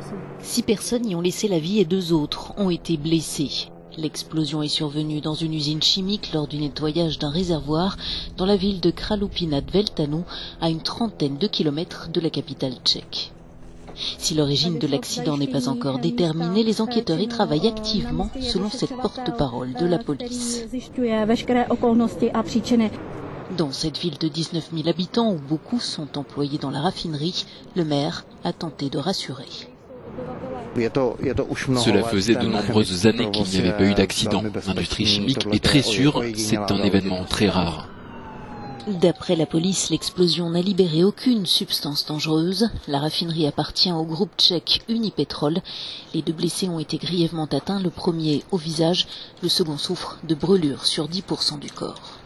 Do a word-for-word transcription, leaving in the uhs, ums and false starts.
Six personnes y ont laissé la vie et deux autres ont été blessées. L'explosion est survenue dans une usine chimique lors du nettoyage d'un réservoir dans la ville de Kralupy nad Vltanou, à une trentaine de kilomètres de la capitale tchèque. Si l'origine de l'accident n'est pas encore déterminée, les enquêteurs y travaillent activement, selon cette porte-parole de la police. Dans cette ville de dix-neuf mille habitants, où beaucoup sont employés dans la raffinerie, le maire a tenté de rassurer. Cela faisait de nombreuses années qu'il n'y avait pas eu d'accident. L'industrie chimique est très sûre, c'est un événement très rare. D'après la police, l'explosion n'a libéré aucune substance dangereuse. La raffinerie appartient au groupe tchèque Unipetrol. Les deux blessés ont été grièvement atteints, le premier au visage, le second souffre de brûlures sur dix pour cent du corps.